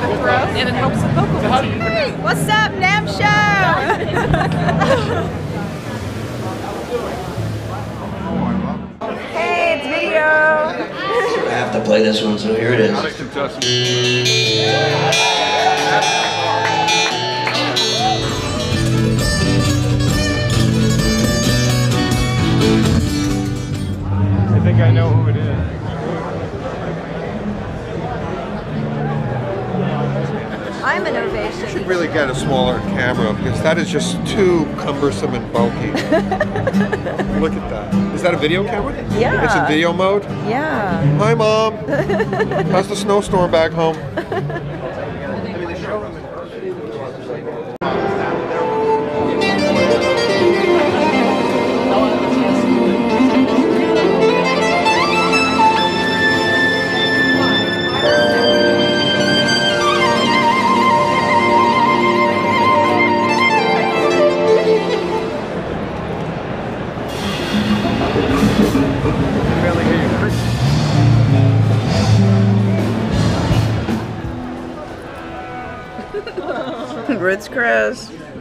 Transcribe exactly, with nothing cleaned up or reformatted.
and it helps with vocal fatigue. Hey, what's up, NAMM show? Hey, it's video. I have to play this one, so here it is. I think I know who it is. I'm an ovation. You should really get a smaller camera because that is just too cumbersome and bulky. Look at that. Is that a video camera? Yeah. It's in video mode? Yeah. Hi, Mom. How's the snowstorm back home? Ritz Chris.